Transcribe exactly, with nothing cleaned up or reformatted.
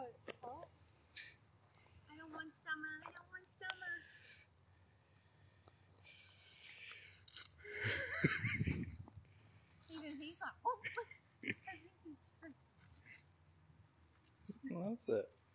Oh. I don't want stomach. I don't want stomach. Even he's like, oh. Loves it.